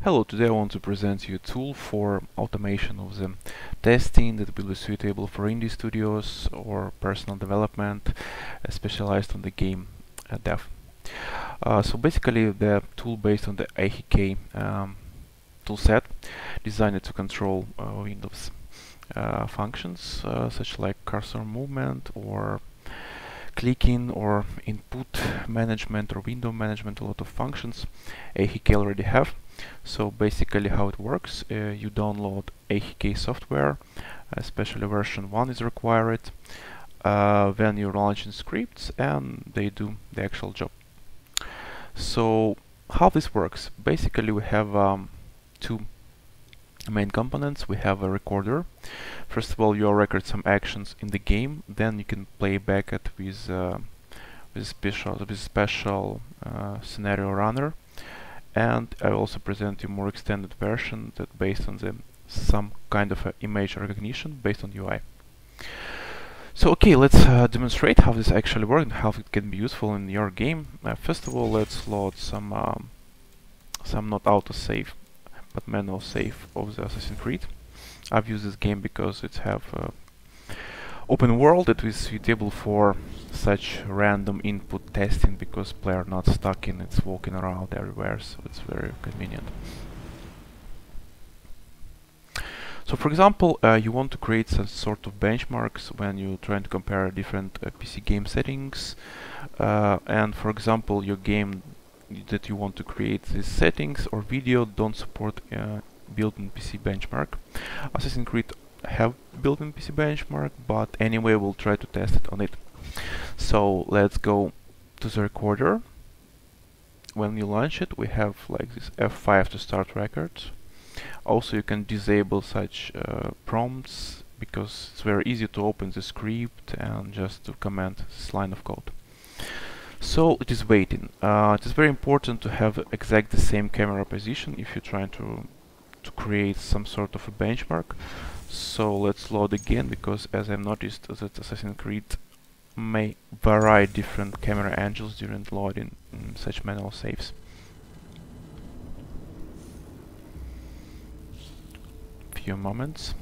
Hello, today I want to present you a tool for automation of the testing that will be suitable for indie studios or personal development specialized on the game dev. So basically the tool based on the AHK toolset designed to control Windows functions such like cursor movement or clicking or input management or window management, a lot of functions AHK already have. So basically how it works, you download AHK software, especially version 1 is required, then you launch in scripts and they do the actual job. So how this works, basically we have two main components. We have a recorder. First of all, you record some actions in the game, then you can play back it with special scenario runner. And I also present you more extended version that based on some kind of image recognition based on UI. So okay, let's demonstrate how this actually works and how it can be useful in your game. First of all, let's load some not autosave but manual save of the Assassin's Creed. I've used this game because it have open world that is suitable for such random input testing because player not stuck in it's walking around everywhere, so it's very convenient. So for example, you want to create some sort of benchmarks when you're trying to compare different PC game settings, and for example your game that you want to create these settings or video don't support built-in PC benchmark. Assassin's Creed have built-in PC benchmark, but anyway we'll try to test it on it. So let's go to the recorder. When you launch it, we have like this F5 to start records. Also you can disable such prompts because it's very easy to open the script and just to comment this line of code. So it is waiting. It is very important to have exactly the same camera position if you're trying to create some sort of a benchmark. So let's load again, because as I've noticed that Assassin's Creed may vary different camera angles during loading such manual saves. Few moments.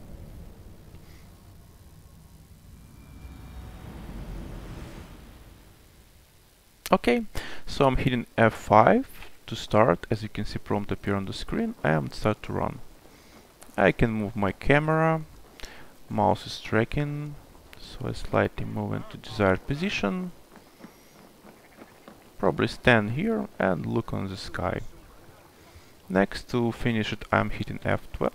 Okay, so I'm hitting F5 to start. As you can see, prompt appear on the screen and start to run. I can move my camera, mouse is tracking, so I slightly move into desired position. Probably stand here and look on the sky. Next, to finish it, I'm hitting F12.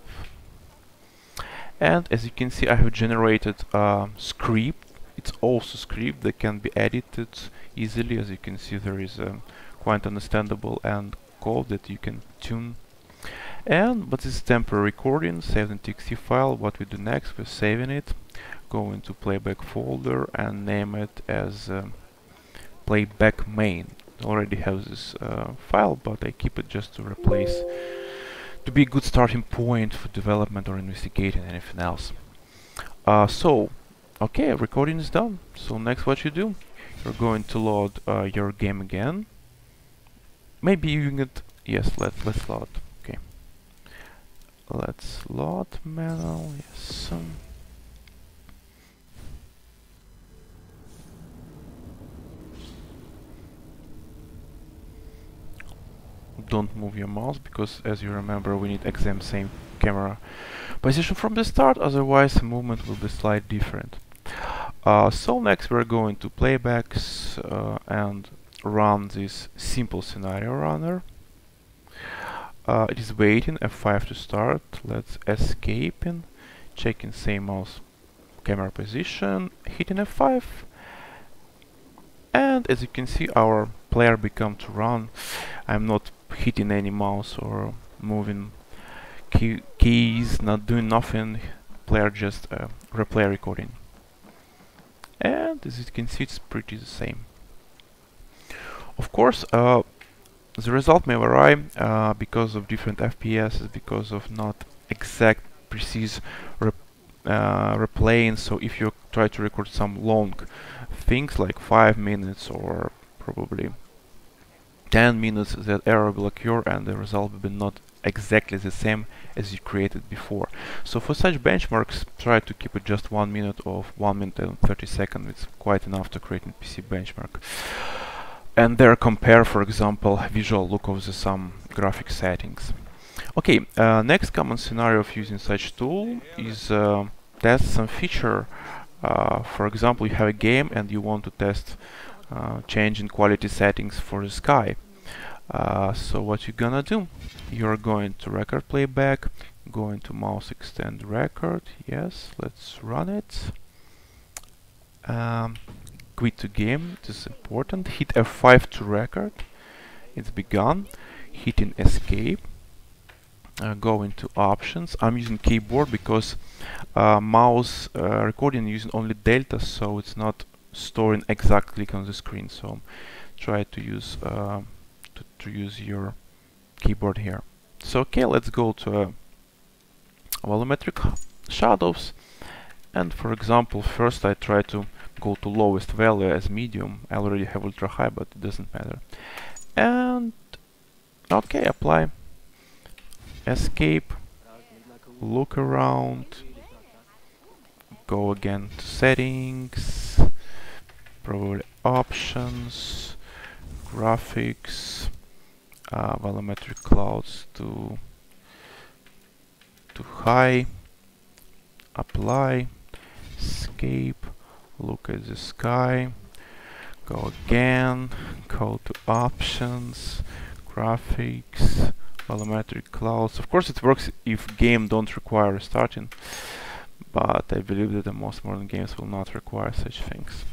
And as you can see, I have generated a script. It's also a script that can be edited easily. As you can see, there is a quite understandable and code that you can tune. But this is temporary recording, saved in TXT file. What we do next, we're saving it, go into Playback folder and name it as Playback main. I already have this file, but I keep it just to replace, to be a good starting point for development or investigating anything else. Okay, recording is done. So next what you do, you're going to load your game again. Maybe you can get, yes, let's load. Okay, let's load manual. Yes. Don't move your mouse, because as you remember we need exact same camera position from the start, otherwise the movement will be slightly different. So next we're going to playbacks and run this simple scenario runner. It is waiting, F5 to start. Let's escape in, checking same mouse camera position, hitting F5, and as you can see our player become to run. I'm not hitting any mouse or moving keys, not doing nothing, player just replay recording. And as you can see, it's pretty the same. Of course, the result may vary because of different FPS, because of not exact, precise replaying. So if you try to record some long things like 5 minutes or probably 10 minutes that error will occur and the result will be not exactly the same as you created before. So for such benchmarks, try to keep it just 1 minute or 1 minute and 30 seconds. It's quite enough to create a PC benchmark. And there compare, for example, visual look of some graphic settings. Okay, next common scenario of using such tool is test some feature. For example, you have a game and you want to test change in quality settings for the sky. So what you're gonna do? You're going to record playback, going to mouse extend record. Yes, let's run it. Quit to game, it is important. Hit F5 to record. It's begun. Hitting escape. Go into options. I'm using keyboard because mouse recording using only delta, so it's not storing exactly on the screen. So try to use your keyboard here. So okay, let's go to volumetric shadows, and for example, first I try to go to lowest value as medium. I already have ultra high, but it doesn't matter. And okay, apply. Escape, look around, go again to settings, probably options, graphics, volumetric clouds to high, apply, escape, look at the sky, go again, go to options, graphics, volumetric clouds. Of course it works if game don't require restarting, but I believe that the most modern games will not require such things.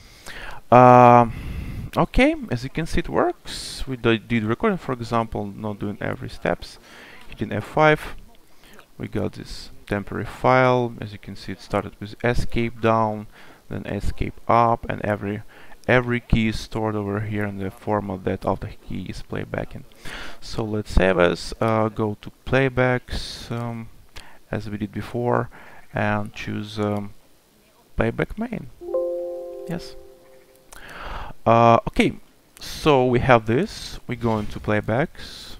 Okay, as you can see it works. We did recording, for example, not doing every steps. Hitting F5, we got this temporary file. As you can see, it started with escape down, then escape up, and every key is stored over here in the format that of the key is playback in. So let's save as, go to playbacks as we did before, and choose playback main. Yes. Okay, so we have this. We go into playbacks.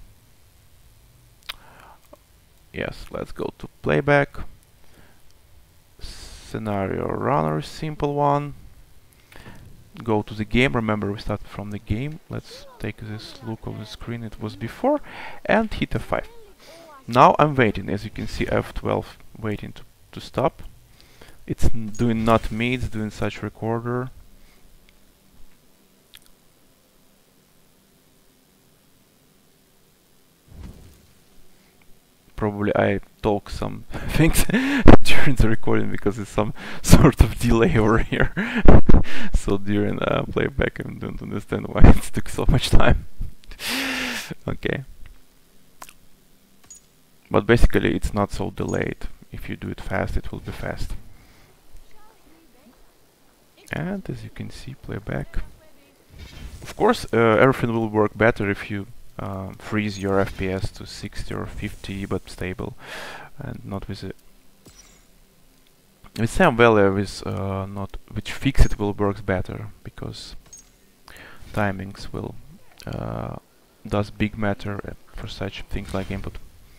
Yes, let's go to playback. Scenario runner, simple one. Go to the game. Remember, we started from the game. Let's take this look of the screen it was before and hit F5. Now I'm waiting. As you can see, F12 waiting to stop. It's doing not me, it's doing such recorder. Probably I talk some things during the recording because there's some sort of delay over here. So during playback I don't understand why it took so much time. Okay. But basically it's not so delayed. If you do it fast, it will be fast. And as you can see, playback. Of course, everything will work better if you freeze your FPS to 60 or 50, but stable, and not with same value with not which fixed will works better, because timings will does big matter for such things like input.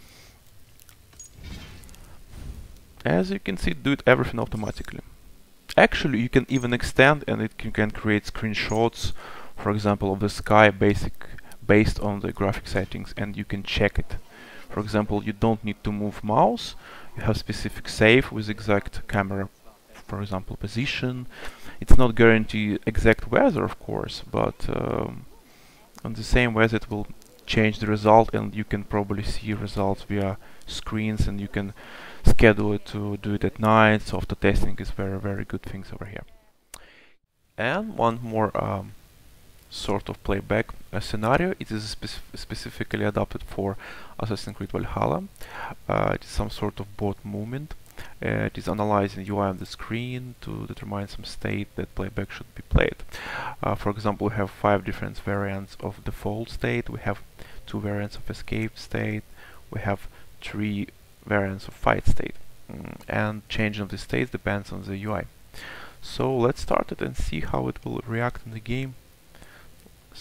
As you can see, do it everything automatically. Actually, you can even extend, and it can create screenshots, for example, of the sky based on the graphic settings, and you can check it. For example, you don't need to move mouse. You have specific save with exact camera, for example, position. It's not guaranteed exact weather, of course, but on the same weather it will change the result, and you can probably see results via screens, and you can schedule it to do it at night. So after testing is very good things over here. And one more sort of playback scenario. It is specifically adapted for Assassin's Creed Valhalla. It is some sort of bot movement. It is analyzing UI on the screen to determine some state that playback should be played. For example, we have 5 different variants of default state. We have 2 variants of escape state. We have 3 variants of fight state. And changing of the states depends on the UI. So let's start it and see how it will react in the game.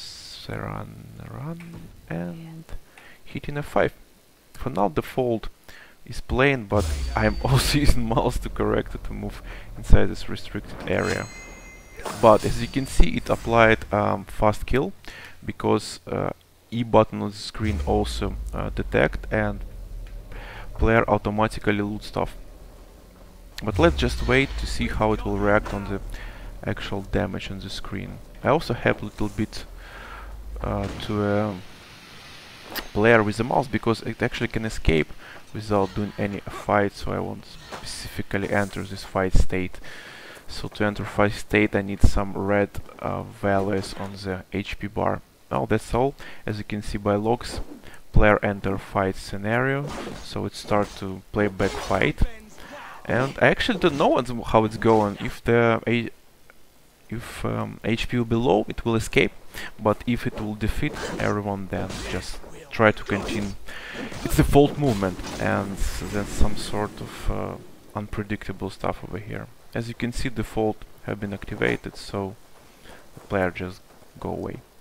So run, and hitting F5. For now, default is playing, but I'm also using mouse to correct it to move inside this restricted area. But as you can see, it applied fast kill because E button on the screen also detect, and player automatically loot stuff. But let's just wait to see how it will react on the actual damage on the screen. I also have a little bit to player with the mouse because it actually can escape without doing any fight, so I won't specifically enter this fight state. So to enter fight state I need some red values on the HP bar. Now that's all. As you can see by logs, player enter fight scenario, so it starts to playback fight. And I actually don't know how it's going. If the HP will be low, it will escape, but if it will defeat everyone, then just try to continue. It's default movement, and that's some sort of unpredictable stuff over here. As you can see, default have been activated, so the player just go away.